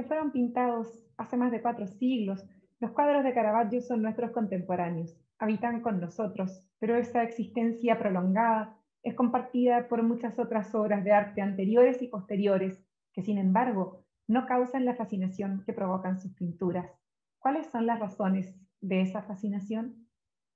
Aunque fueron pintados hace más de 4 siglos, los cuadros de Caravaggio son nuestros contemporáneos, habitan con nosotros, pero esa existencia prolongada es compartida por muchas otras obras de arte anteriores y posteriores, que sin embargo no causan la fascinación que provocan sus pinturas. ¿Cuáles son las razones de esa fascinación?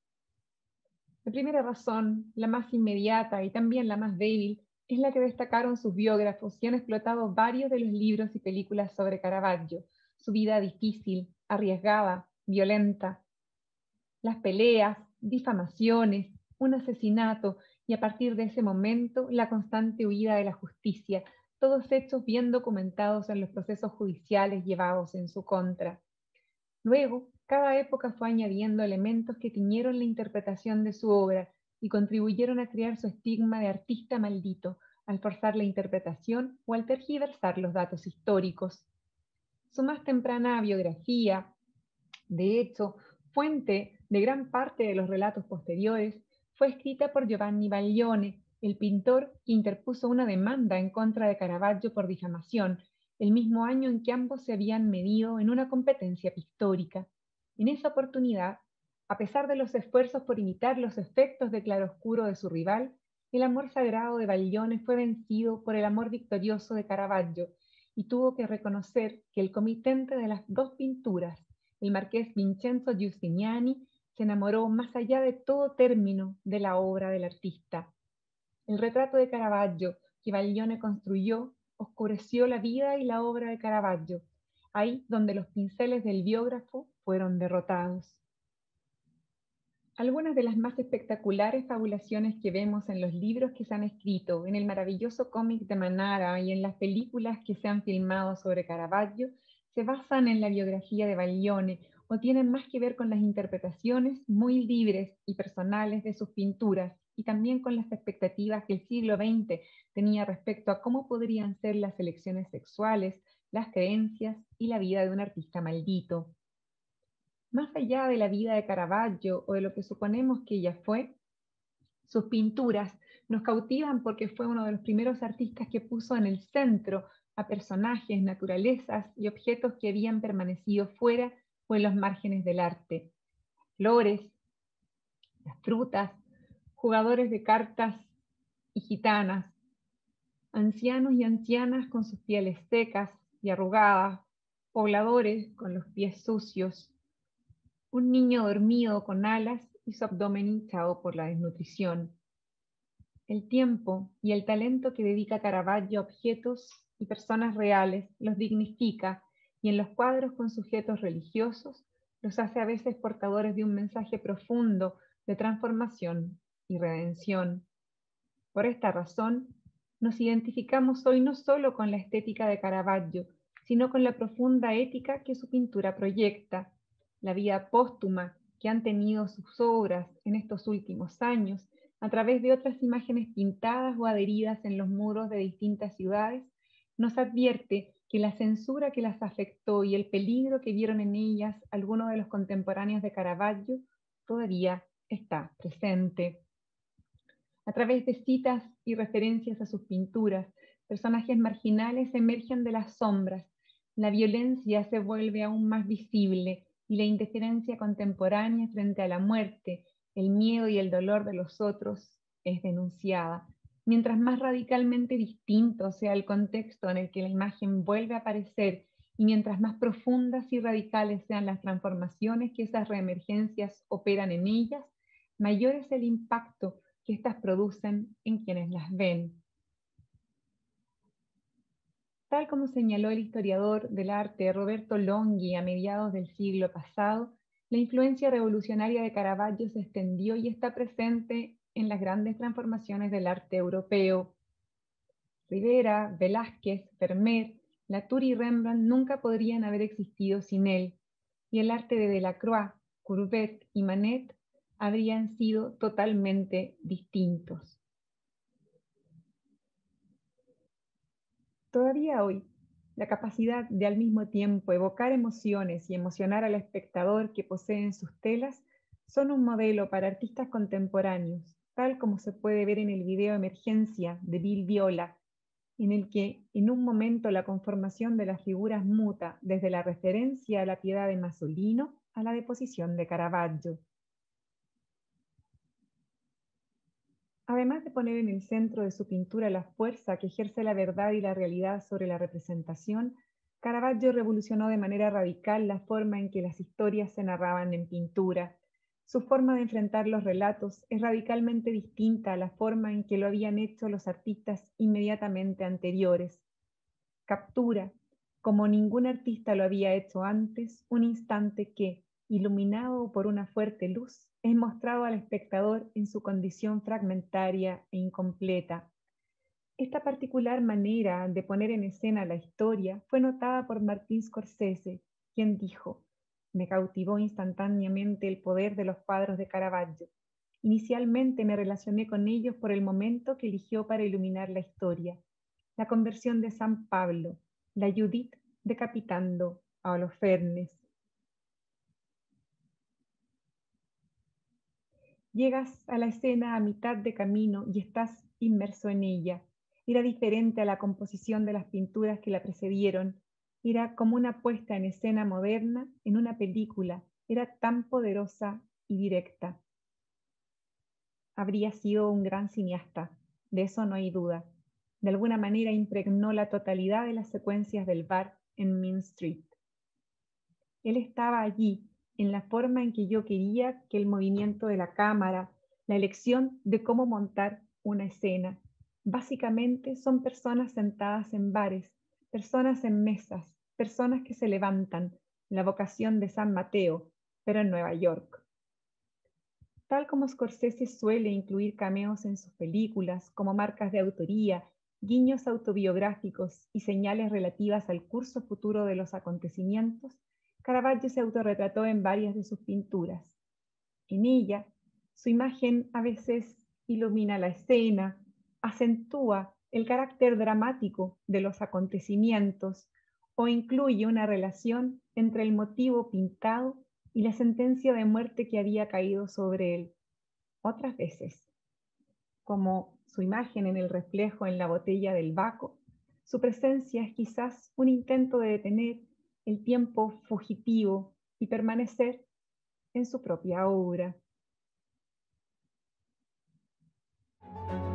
La primera razón, la más inmediata y también la más débil, es la que destacaron sus biógrafos y han explotado varios de los libros y películas sobre Caravaggio, su vida difícil, arriesgada, violenta. Las peleas, difamaciones, un asesinato y a partir de ese momento la constante huida de la justicia, todos hechos bien documentados en los procesos judiciales llevados en su contra. Luego, cada época fue añadiendo elementos que tiñeron la interpretación de su obra y contribuyeron a crear su estigma de artista maldito, al forzar la interpretación o al tergiversar los datos históricos. Su más temprana biografía, de hecho, fuente de gran parte de los relatos posteriores, fue escrita por Giovanni Baglione, el pintor que interpuso una demanda en contra de Caravaggio por difamación, el mismo año en que ambos se habían medido en una competencia pictórica. En esa oportunidad, a pesar de los esfuerzos por imitar los efectos de claroscuro de su rival, el amor sagrado de Baglione fue vencido por el amor victorioso de Caravaggio y tuvo que reconocer que el comitente de las dos pinturas, el marqués Vincenzo Giustiniani, se enamoró más allá de todo término de la obra del artista. El retrato de Caravaggio que Baglione construyó oscureció la vida y la obra de Caravaggio, ahí donde los pinceles del biógrafo fueron derrotados. Algunas de las más espectaculares fabulaciones que vemos en los libros que se han escrito, en el maravilloso cómic de Manara y en las películas que se han filmado sobre Caravaggio, se basan en la biografía de Baglione o tienen más que ver con las interpretaciones muy libres y personales de sus pinturas y también con las expectativas que el siglo XX tenía respecto a cómo podrían ser las elecciones sexuales, las creencias y la vida de un artista maldito. Más allá de la vida de Caravaggio o de lo que suponemos que ella fue, sus pinturas nos cautivan porque fue uno de los primeros artistas que puso en el centro a personajes, naturalezas y objetos que habían permanecido fuera o en los márgenes del arte. Flores, las frutas, jugadores de cartas y gitanas, ancianos y ancianas con sus pieles secas y arrugadas, pobladores con los pies sucios, un niño dormido con alas y su abdomen hinchado por la desnutrición. El tiempo y el talento que dedica Caravaggio a objetos y personas reales los dignifica y en los cuadros con sujetos religiosos los hace a veces portadores de un mensaje profundo de transformación y redención. Por esta razón, nos identificamos hoy no solo con la estética de Caravaggio, sino con la profunda ética que su pintura proyecta, la vida póstuma que han tenido sus obras en estos últimos años, a través de otras imágenes pintadas o adheridas en los muros de distintas ciudades, nos advierte que la censura que las afectó y el peligro que vieron en ellas algunos de los contemporáneos de Caravaggio todavía está presente. A través de citas y referencias a sus pinturas, personajes marginales emergen de las sombras, la violencia se vuelve aún más visible y la indiferencia contemporánea frente a la muerte, el miedo y el dolor de los otros es denunciada. Mientras más radicalmente distinto sea el contexto en el que la imagen vuelve a aparecer y mientras más profundas y radicales sean las transformaciones que esas reemergencias operan en ellas, mayor es el impacto que éstas producen en quienes las ven. Tal como señaló el historiador del arte Roberto Longhi a mediados del siglo pasado, la influencia revolucionaria de Caravaggio se extendió y está presente en las grandes transformaciones del arte europeo. Rivera, Velázquez, Vermeer, Latour y Rembrandt nunca podrían haber existido sin él, y el arte de Delacroix, Courbet y Manet habrían sido totalmente distintos. Todavía hoy, la capacidad de al mismo tiempo evocar emociones y emocionar al espectador que poseen sus telas son un modelo para artistas contemporáneos, tal como se puede ver en el video Emergencia de Bill Viola, en el que en un momento la conformación de las figuras muta desde la referencia a la piedad de Masolino a la deposición de Caravaggio. Además de poner en el centro de su pintura la fuerza que ejerce la verdad y la realidad sobre la representación, Caravaggio revolucionó de manera radical la forma en que las historias se narraban en pintura. Su forma de enfrentar los relatos es radicalmente distinta a la forma en que lo habían hecho los artistas inmediatamente anteriores. Captura, como ningún artista lo había hecho antes, un instante que, iluminado por una fuerte luz, es mostrado al espectador en su condición fragmentaria e incompleta. Esta particular manera de poner en escena la historia fue notada por Martin Scorsese, quien dijo: "Me cautivó instantáneamente el poder de los cuadros de Caravaggio. Inicialmente me relacioné con ellos por el momento que eligió para iluminar la historia, la conversión de San Pablo, la Judith decapitando a Holofernes". Llegas a la escena a mitad de camino y estás inmerso en ella. Era diferente a la composición de las pinturas que la precedieron. Era como una puesta en escena moderna en una película. Era tan poderosa y directa. Habría sido un gran cineasta, de eso no hay duda. De alguna manera impregnó la totalidad de las secuencias del bar en Main Street. Él estaba allí, en la forma en que yo quería que el movimiento de la cámara, la elección de cómo montar una escena. Básicamente son personas sentadas en bares, personas en mesas, personas que se levantan, la vocación de San Mateo, pero en Nueva York. Tal como Scorsese suele incluir cameos en sus películas como marcas de autoría, guiños autobiográficos y señales relativas al curso futuro de los acontecimientos, Caravaggio se autorretrató en varias de sus pinturas. En ella, su imagen a veces ilumina la escena, acentúa el carácter dramático de los acontecimientos o incluye una relación entre el motivo pintado y la sentencia de muerte que había caído sobre él. Otras veces, como su imagen en el reflejo en la botella del Baco, su presencia es quizás un intento de detener el tiempo fugitivo y permanecer en su propia obra.